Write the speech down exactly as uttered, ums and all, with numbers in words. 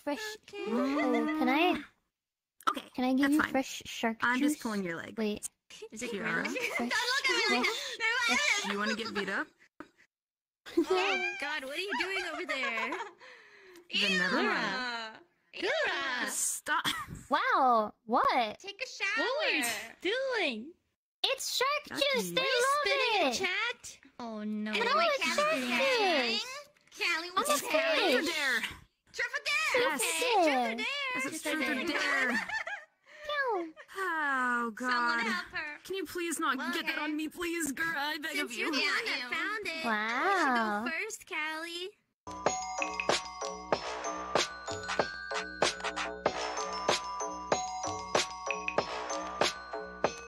fresh. Okay. Uh, can I? Okay. Can I give that's you fine. fresh shark I'm juice? just pulling your leg. Wait. Is it Kiara? Gura? Fresh, Don't look at me! You want to get beat up? Oh God, what are you doing over there? Then never mind. Gura! Gura! Stop. Wow. What? Take a shower! What are you doing? It's shark That's juice. me. They Spitting love in it. chat? Oh no. No, it's shark juice. Calli, I'm what's a this? fish. Truth or dare? Truth or dare? Yes. Okay, truth or dare? Yes, it's Truth or truth or dare? dare. Pew. Oh, God. Someone help her. Can you please not Well, get that okay. on me, please, Gura? I beg Since of you're you. the one that found it, Wow. you should go first, Calli.